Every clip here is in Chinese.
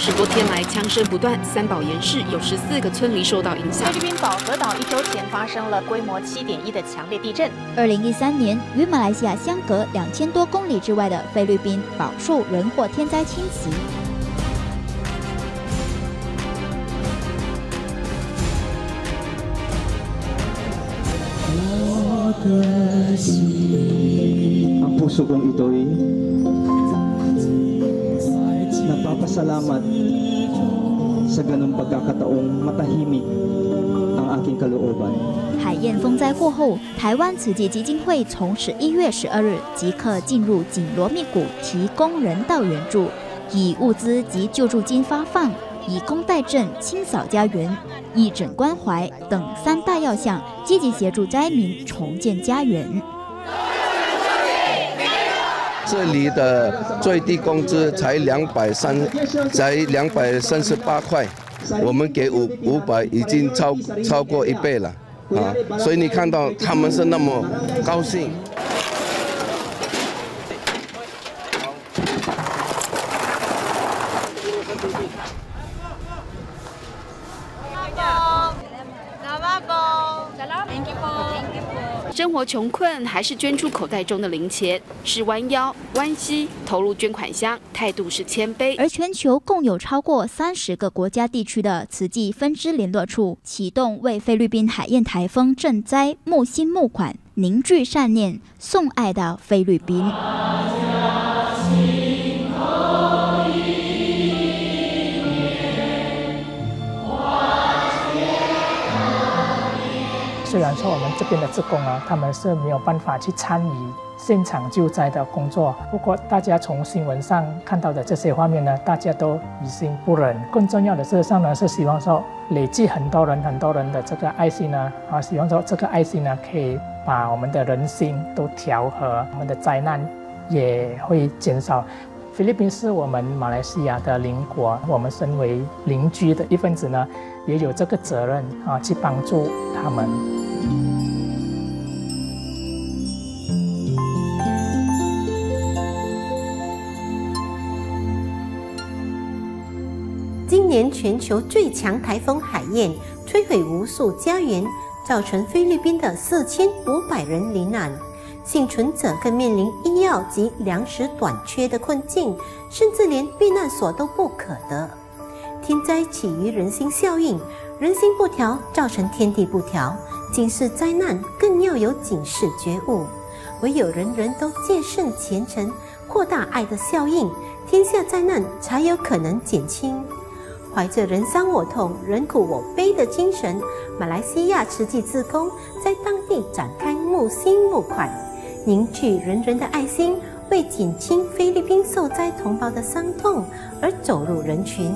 10多天来枪声不断，三宝岩市有14个村里受到影响。 菲律宾保和岛1周前发生了规模7.1的强烈地震。 2013年，与马来西亚相隔2000多公里之外的菲律宾饱受人祸天灾侵袭。 Ang puso kong ito'y nagpapasalamat sa ganung pagkakataong matahimik ang aking kalooban。 海燕风灾过后，台湾慈济基金会从11月12日即刻进入紧锣密鼓提供人道援助，以物资及救助金发放，以工代赈、清扫家园、义诊关怀等3大要项，积极协助灾民重建家园。 这里的最低工资才238块，我们给500，已经超过1倍了啊！所以你看到他们是那么高兴。 生活穷困，还是捐出口袋中的零钱，是弯腰弯膝投入捐款箱，态度是谦卑。 而全球共有超过30个国家地区的慈济分支联络处启动为菲律宾海燕台风赈灾募薪募款，凝聚善念，送爱到菲律宾。 虽然说我们这边的志工啊，他们是没有办法去参与现场救灾的工作，不过大家从新闻上看到的这些画面呢，大家都于心不忍。更重要的是上呢，是希望说累积很多人的这个爱心呢，希望说这个爱心呢，可以把我们的人心都调和，我们的灾难也会减少。 菲律宾是我们马来西亚的邻国，我们身为邻居的一份子呢，也有这个责任去帮助他们。 今年全球最强台风海燕摧毁无数家园，造成菲律宾的4500人罹难。 幸存者更面临医药及粮食短缺的困境，甚至连避难所都不可得。天灾起于人心效应，人心不调，造成天地不调。警示灾难，更要有警示觉悟。唯有人人都戒慎虔诚，扩大爱的效应，天下灾难才有可能减轻。怀着人伤我痛，人苦我悲的精神，马来西亚慈济志工在当地展开募薪募款。 凝聚人人的爱心，为减轻菲律宾受灾同胞的伤痛而走入人群。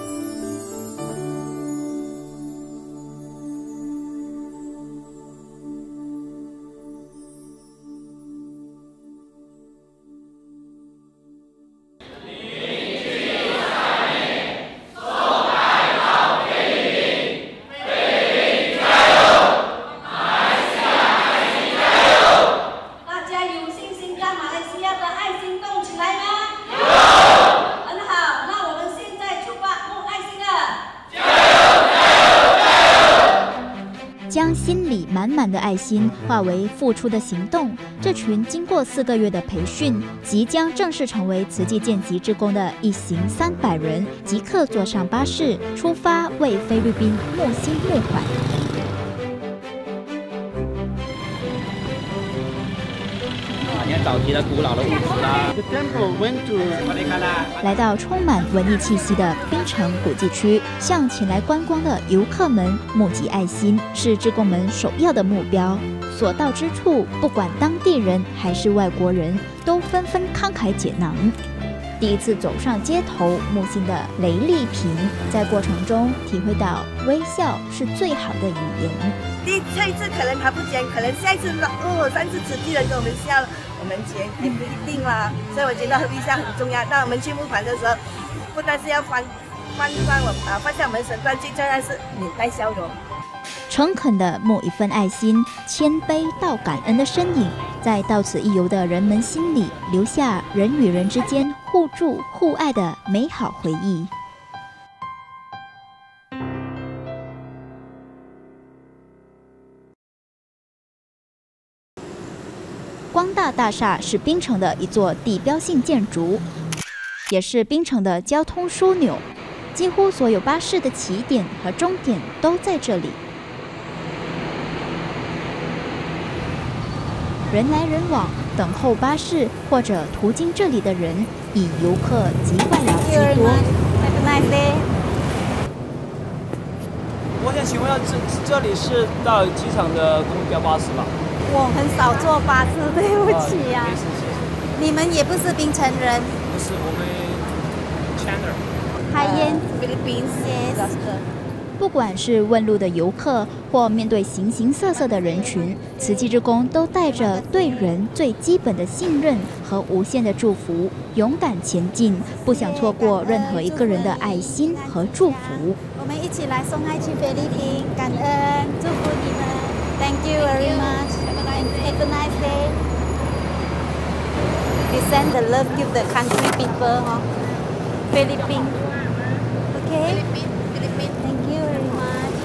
将心里满满的爱心化为付出的行动。这群经过4个月的培训，即将正式成为慈济见习志工的一行300人，即刻坐上巴士出发，为菲律宾募薪募款。 早期的古老的屋子啦。 来到充满文艺气息的槟城古迹区，向前来观光的游客们募集爱心，是志工们首要的目标。所到之处，不管当地人还是外国人，都纷纷慷慨解囊。第一次走上街头募薪的雷丽萍，在过程中体会到微笑是最好的语言。 下一次可能他不捐，可能下一次3次慈济人跟我们笑，我们捐也不一定啦。所以我觉得微笑很重要。当我们去募款的时候，不但是要放下我们身段，最重要是脸带笑容。 诚恳地募一份爱心，谦卑到感恩的身影，在到此一游的人们心里留下人与人之间互助互爱的美好回忆。 大大厦是槟城的一座地标性建筑，也是槟城的交通枢纽，几乎所有巴士的起点和终点都在这里。人来人往，等候巴士或者途经这里的人，以游客及外劳居多。 我想请问一下，这里是到机场的公交巴士吧？ 我很少坐巴士，对不起呀、你们也不是槟城人？ 不是，我们 Chandler。 海燕 Philippines。 不管是问路的游客，或面对形形色色的人群，慈济志工都带着对人最基本的信任和无限的祝福，勇敢前进，不想错过任何一个人的爱心和祝福。 我们一起来送爱去菲律宾，感恩，祝福你们。Thank you very much. Have a nice day. We send the love to the country people, huh? Philippines. Okay. Thank you very much.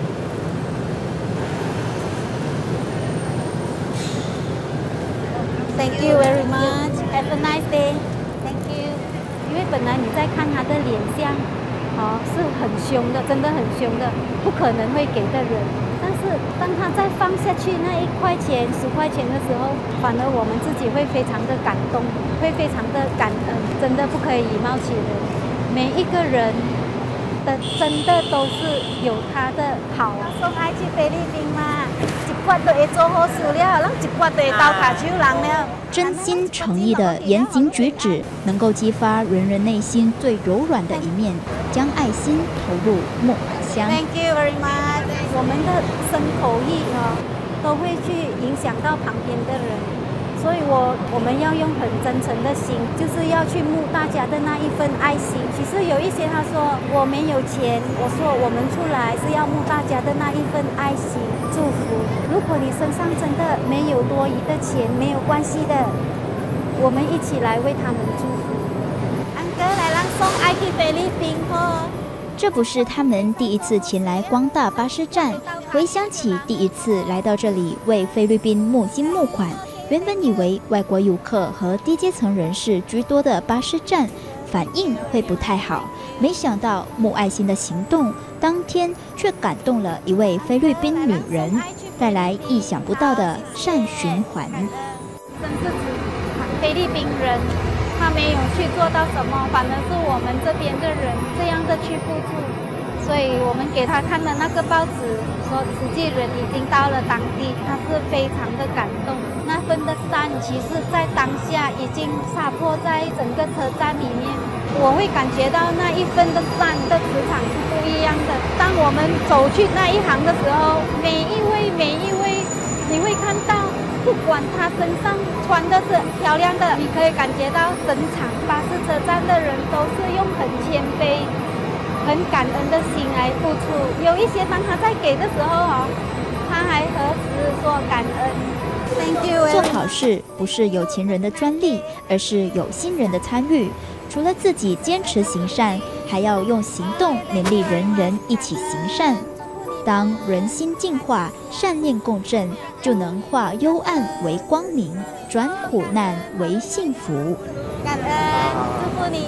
Thank you very much. Have a nice day. Thank you. 因为本来你在看他的脸相，是很凶的，真的很凶的，不可能会给的人。但是当他再放下去那1块钱、10块钱的时候，反而我们自己会非常的感动，会非常的感恩，真的不可以以貌取人。每一个人的真的都是有他的好啊！送爱去菲律宾嘛，一骨都会做好事了，咱一骨都会到卡手人了。 真心诚意的言行举止，能够激发人人内心最柔软的一面，将爱心投入募款箱。 Thank you very much。我们的身口意都会去影响到旁边的人，所以我们要用很真诚的心，就是要去募大家的那一份爱心。其实有一些他说我没有钱，我说我们出来是要募大家的那一份爱心祝福。如果你身上真的没有多余的钱，没有关系的，我们一起来为他们祝福。安哥来让送爱去菲律宾哦。 这不是他们第一次前来光大巴士站，回想起第一次来到这里为菲律宾募金募款，原本以为外国游客和低阶层人士居多的巴士站反应会不太好，没想到募爱心的行动当天却感动了一位菲律宾女人，带来意想不到的善循环。 真是菲律宾人。他没有去做到什么，反而是我们这边的人这样的去付出，所以我们给他看了那个报纸，说慈济人已经到了当地，他是非常的感动。那份的善，其实在当下已经洒脱在整个车站里面，我会感觉到那一份的善的磁场是不一样的。当我们走去那一行的时候，每一位，你会看到。不管他身上穿的是漂亮的，你可以感觉到整场巴士车站的人都是用很谦卑、很感恩的心来付出。有一些当他在给的时候他还何时说感恩 ？Thank you。 做好事不是有钱人的专利，而是有心人的参与。除了自己坚持行善，还要用行动勉励人人一起行善。当人心净化，善念共振，就能化幽暗为光明，转苦难为幸福。 感恩，祝福你。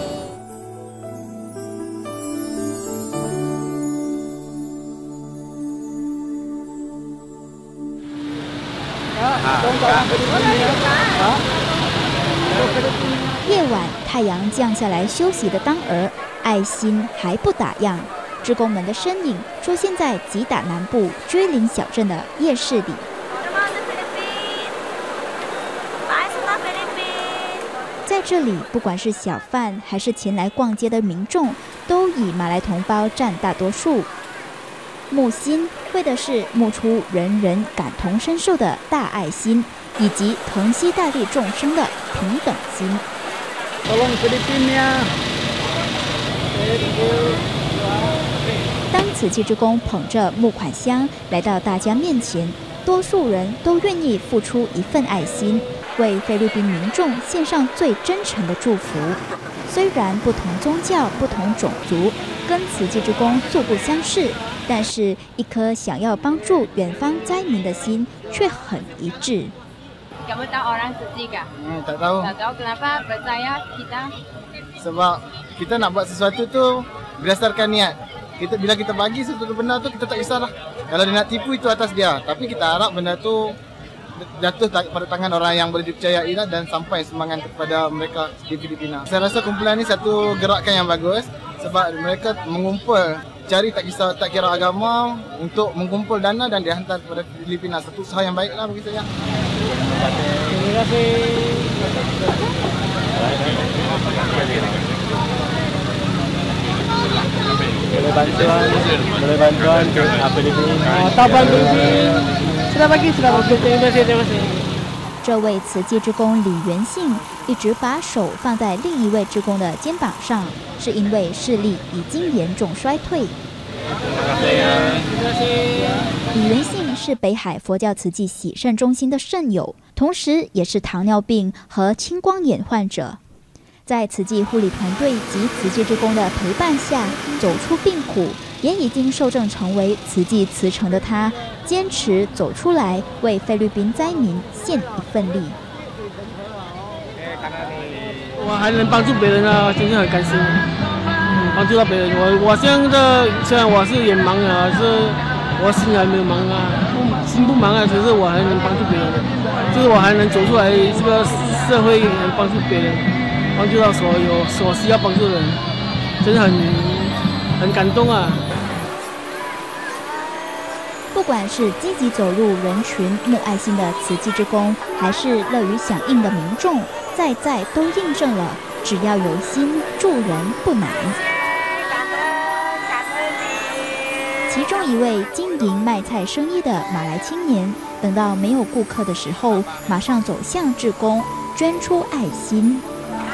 夜晚，太阳降下来休息的当儿，爱心还不打烊。志工们的身影出现在吉打南部追林小镇的夜市里。在这里，不管是小贩还是前来逛街的民众，都以马来同胞占大多数。募心为的是募出人人感同身受的大爱心，以及疼惜大地众生的平等心。当慈济志工捧着募款箱来到大家面前，多数人都愿意付出一份爱心，为菲律宾民众献上最真诚的祝福。虽然不同宗教、不同种族，跟慈济志工素不相识，但是一颗想要帮助远方灾民的心却很一致。 Kamu tahu orang Suci kah? Tak tahu. Tak tahu kenapa percaya kita? Sebab kita nak buat sesuatu tu berdasarkan niat. Bila kita bagi sesuatu benda tu kita tak kisahlah. Kalau dia nak tipu itu atas dia. Tapi kita harap benda tu jatuh pada tangan orang yang boleh dipercayai dan sampai semangat kepada mereka di Filipina. Saya rasa kumpulan ni satu gerakan yang bagus sebab mereka mengumpul cari tak kira agama untuk mengumpul dana dan dihantar kepada Filipina. Satu usaha yang baiklah bagi saya. Terima kasih. Boleh bantuan ke apa ini? Taban Filipina. Sudah bagi. Terima kasih. 这位慈济志工李元信一直把手放在另一位志工的肩膀上，是因为视力已经严重衰退。李元信是北海佛教慈济喜善中心的圣友，同时也是糖尿病和青光眼患者。在慈济护理团队及慈济志工的陪伴下，走出病苦，也已经受证成为慈济慈诚的他，坚持走出来，为菲律宾灾民献一份力。 我还能帮助别人啊，真是很开心。帮助到别人，我现在虽然我是眼盲啊，是我心还没有盲啊，心不盲啊，只是我还能帮助别人，就是我还能走出来这个社会，能帮助别人，帮助到所需要帮助的人，真的很感动啊。 不管是积极走入人群、募爱心的慈济志工，还是乐于响应的民众，在都印证了，只要有心，助人不难。其中一位经营卖菜生意的马来青年，等到没有顾客的时候，马上走向志工，捐出爱心。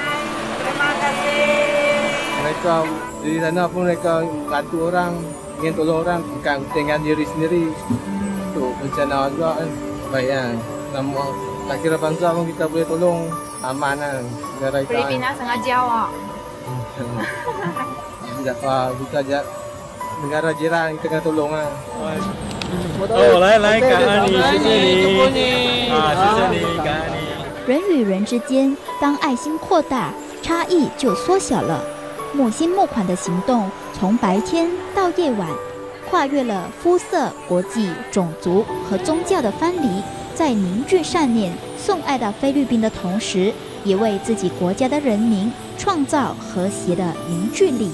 Mereka di sana pun mereka bantu orang, ingin tolong orang, bukan dengan diri sendiri. Tu bencana juga kan, baik kan. Tak kira bangsa pun kita boleh tolong, aman kan. Negara kita. Filipina sangat jauh. Kita negara jiran kita kena tolong lah. 来，感恩你，谢谢你，谢谢你，感恩你。 人与人之间，当爱心扩大，差异就缩小了。募心募款的行动，从白天到夜晚，跨越了肤色、国际、种族和宗教的藩篱，在凝聚善念、送爱到菲律宾的同时，也为自己国家的人民创造和谐的凝聚力。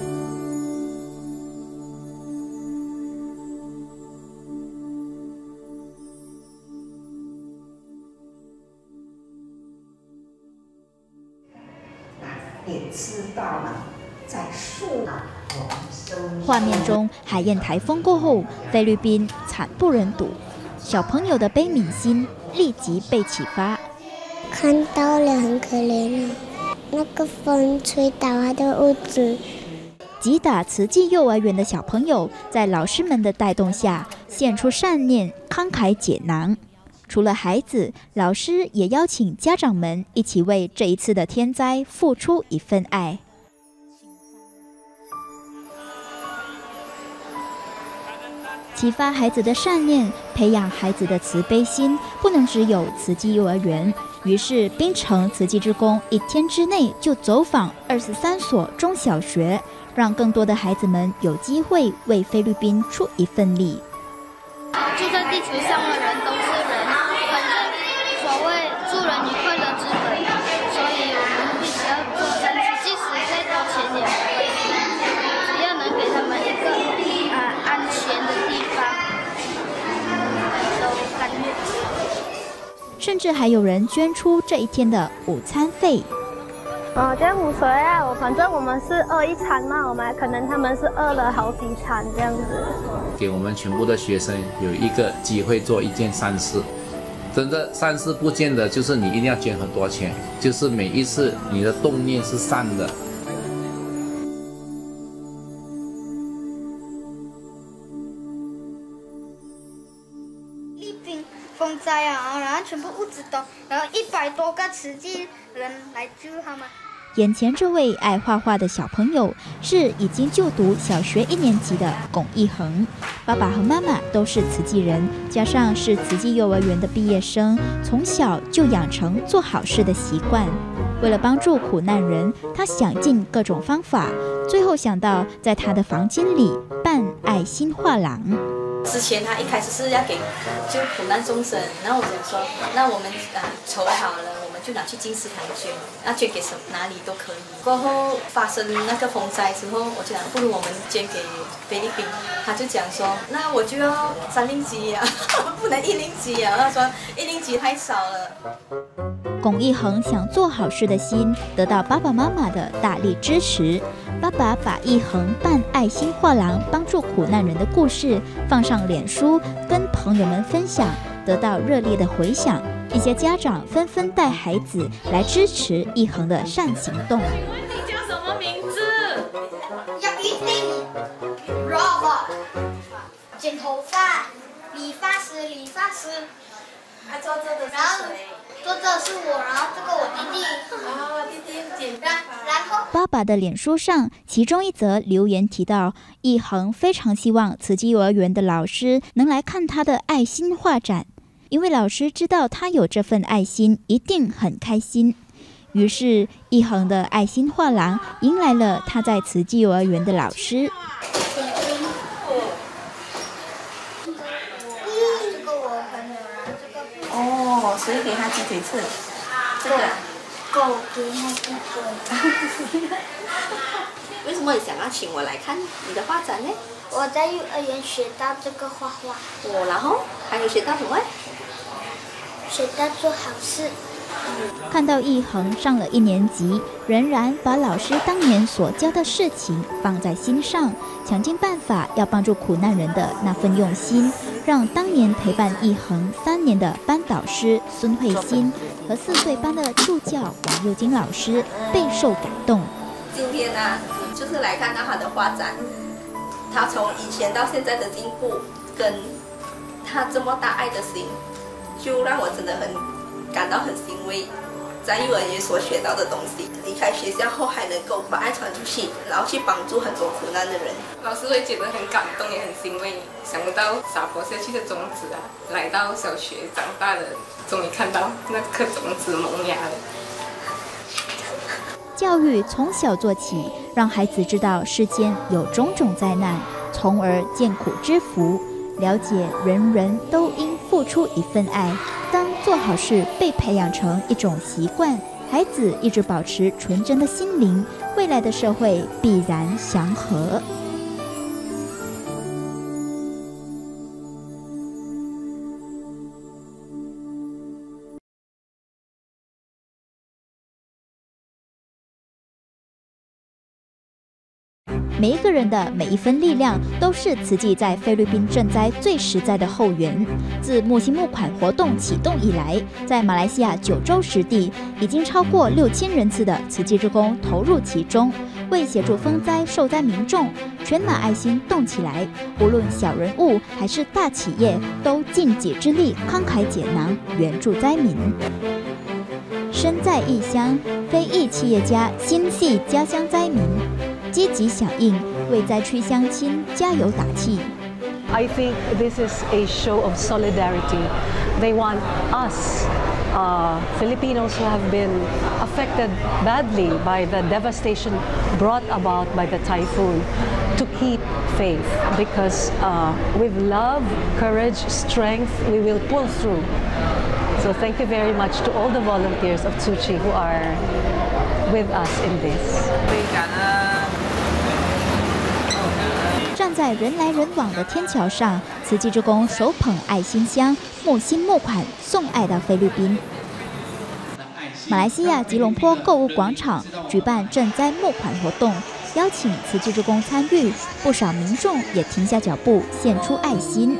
也知道了，在树上我们生。 画面中，海燕台风过后，菲律宾惨不忍睹，小朋友的悲悯心立即被启发。 看到了，很可怜啊！那个风吹倒他的屋子。 吉打慈济幼儿园的小朋友，在老师们的带动下，献出善念，慷慨解囊。除了孩子，老师也邀请家长们一起为这一次的天灾付出一份爱。启发孩子的善念，培养孩子的慈悲心，不能只有慈济幼儿园。于是，槟城慈济志工1天之内就走访23所中小学，让更多的孩子们有机会为菲律宾出一份力。 住在地球上的人都是人，反正所谓助人于快乐之本，所以我们必须要做善事，即使再多钱也不会，只要能给他们一个安全的地方，都甘愿。 甚至还有人捐出这一天的午餐费。 这样无所谓啊，反正我们是饿一餐嘛，可能他们是饿了好几餐这样子。 给我们全部的学生有一个机会做一件善事，真的善事不见得就是你一定要捐很多钱，就是每一次你的动念是善的。 菲律宾风灾啊，然后全部屋子都，然后100多个慈济人来救他们。 眼前这位爱画画的小朋友是已经就读小学1年级的龚义恒，爸爸和妈妈都是慈济人，加上是慈济幼儿园的毕业生，从小就养成做好事的习惯。为了帮助苦难人，他想尽各种方法，最后想到在他的房间里办爱心画廊。 之前他一开始是要给就苦难众生，然后我想说，那我们筹好了，我们就拿去金石堂捐，那捐给哪里都可以。过后发生那个风灾之后，我就想不如我们捐给菲律宾，他就讲说，那我就要3级啊，不能1级啊，他说1级太少了。 龚义恒想做好事的心得到爸爸妈妈的大力支持，爸爸把义恒办爱心画廊帮助苦难人的故事放上脸书，跟朋友们分享，得到热烈的回响。一些家长纷纷带孩子来支持义恒的善行动。 你叫什么名字？ 要一定 Robert， 剪头发，理发师。 他做这的是谁？ 做这是我，然后这个我弟弟。 弟弟简单。 然后爸爸的脸书上，其中一则留言提到，义恒非常希望慈济幼儿园的老师能来看他的爱心画展，因为老师知道他有这份爱心，一定很开心。于是，义恒的爱心画廊迎来了他在慈济幼儿园的老师。 哦，谁给他鸡腿吃？这个狗给他鸡腿。 为什么你想要请我来看你的画展呢？ 我在幼儿园学到这个画画。 然后还有学到什么？ 学到做好事。 看到义恒上了1年级，仍然把老师当年所教的事情放在心上，想尽办法要帮助苦难人的那份用心，让当年陪伴义恒3年的班导师孙慧欣和4岁班的助教王佑金老师备受感动。 今天呢，就是来看到他的画展，他从以前到现在的进步，跟他这么大爱的心，就让我真的感到很欣慰，在幼儿园所学到的东西，离开学校后还能够把爱传出去，然后去帮助很多苦难的人。 老师会觉得很感动，也很欣慰，想不到撒播下去的种子啊，来到小学长大了，终于看到那颗种子萌芽了。 教育从小做起，让孩子知道世间有种种灾难，从而见苦知福，了解人人都应付出一份爱。当做好事被培养成一种习惯，孩子一直保持纯真的心灵，未来的社会必然祥和。每一个人的每一分力量，都是慈济在菲律宾赈灾最实在的后援。自募薪募款活动启动以来，在马来西亚9州10地，已经超过6000人次的慈济志工投入其中，为协助风灾受灾民众，全马爱心动起来。无论小人物还是大企业，都尽己之力慷慨解囊，援助灾民。身在异乡，非裔企业家心系家乡灾民，积极响应，为灾区乡亲加油打气。 I think this is a show of solidarity. They want us, Filipinos who have been affected badly by the devastation brought about by the typhoon, to keep faith, because with love, courage, strength, we will pull through. So thank you very much to all the volunteers of Tzu Chi who are with us in this. 站在人来人往的天桥上，慈济志工手捧爱心箱，募薪募款送爱到菲律宾。马来西亚吉隆坡购物广场举办赈灾募款活动，邀请慈济志工参与，不少民众也停下脚步献出爱心。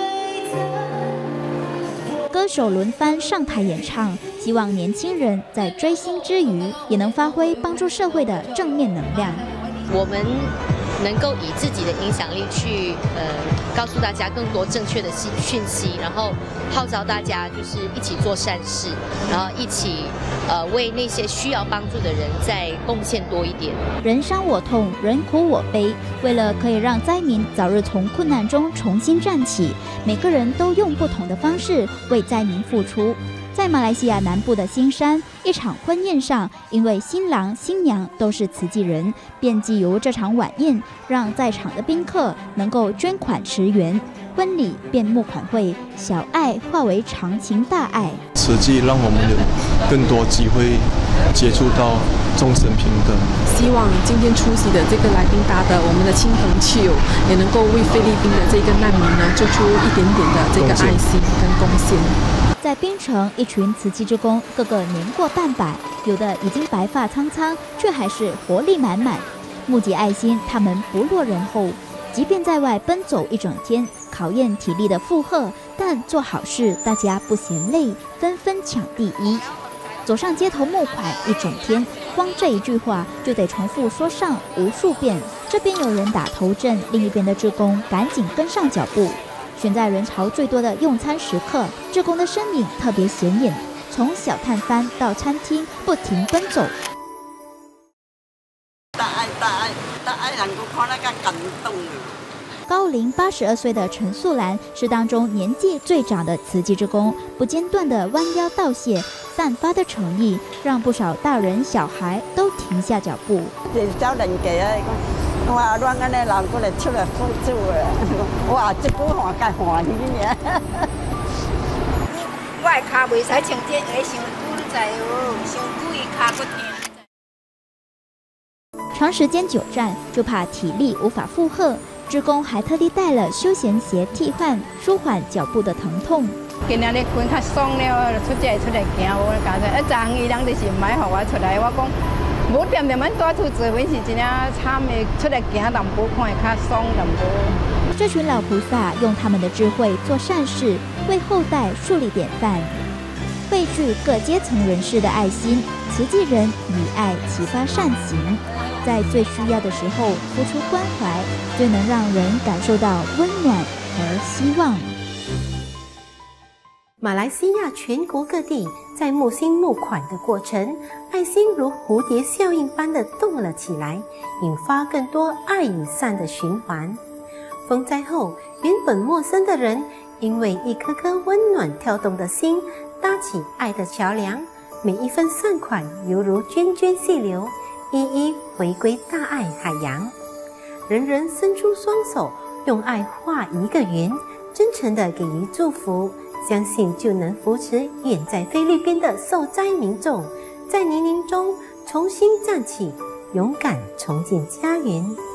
歌手轮番上台演唱，希望年轻人在追星之余，也能发挥帮助社会的正面能量。 我们能够以自己的影响力去告诉大家更多正确的讯息，然后号召大家就是一起做善事，然后一起为那些需要帮助的人再贡献多一点。 人伤我痛，人苦我悲。为了可以让灾民早日从困难中重新站起，每个人都用不同的方式为灾民付出。在马来西亚南部的新山，一场婚宴上，因为新郎新娘都是慈济人，便藉由这场晚宴，让在场的宾客能够捐款驰援，婚礼变募款会，小爱化为长情大爱。 慈济让我们有更多机会接触到众生平等。 希望今天出席的这个来宾达的我们的亲朋戚友，也能够为菲律宾的这个难民呢，做出一点点的这个爱心跟贡献。 在槟城，一群慈济志工，个个年过半百，有的已经白发苍苍，却还是活力满满。募集爱心，他们不落人后，即便在外奔走一整天，考验体力的负荷，但做好事大家不嫌累，纷纷抢第一。走上街头募款一整天，光这一句话就得重复说上无数遍。这边有人打头阵，另一边的志工赶紧跟上脚步。选在人潮最多的用餐时刻，志工的身影特别显眼，从小摊贩到餐厅不停奔走。 大愛能夠看得更感動。 高龄82歲的陳素蘭是當中年紀最長的慈濟志工，不間斷的彎腰道謝，散發的誠意，讓不少大人小孩都停下腳步。 走年紀啊！我話亂安尼人過來出來付出啊！哇，這句話該歡喜呢！ 我的腳袂使穿這鞋，傷久在哦，傷久伊腳骨疼。 長時間久站，就怕體力無法負荷。志工還特地帶了休閒鞋替換，舒緩腳部的疼痛。 今仔日困較爽了，出來行，我講說，昨昏伊人就是唔愛讓我出來，我講。無點點樣多出做，阮是真正慘的，出來行淡薄看會較爽淡薄。 這群老菩薩用他們的智慧做善事，為後代樹立典範，匯聚各階層人士的愛心，慈濟人以愛啟發善行，在最需要的時候付出關懷，最能讓人感受到溫暖和希望。 馬來西亞全國各地在募心募款的過程，愛心如蝴蝶效應般的動了起來，引發更多愛與善的循環。風災後，原本陌生的人，因為一顆顆溫暖跳動的心，搭起愛的橋樑，每一份善款猶如涓涓細流，一一回歸大愛海洋。人人伸出雙手，用愛畫一個圓，真誠地給予祝福，相信就能扶持遠在菲律賓的受災民眾，在泥濘中重新站起，勇敢重建家園。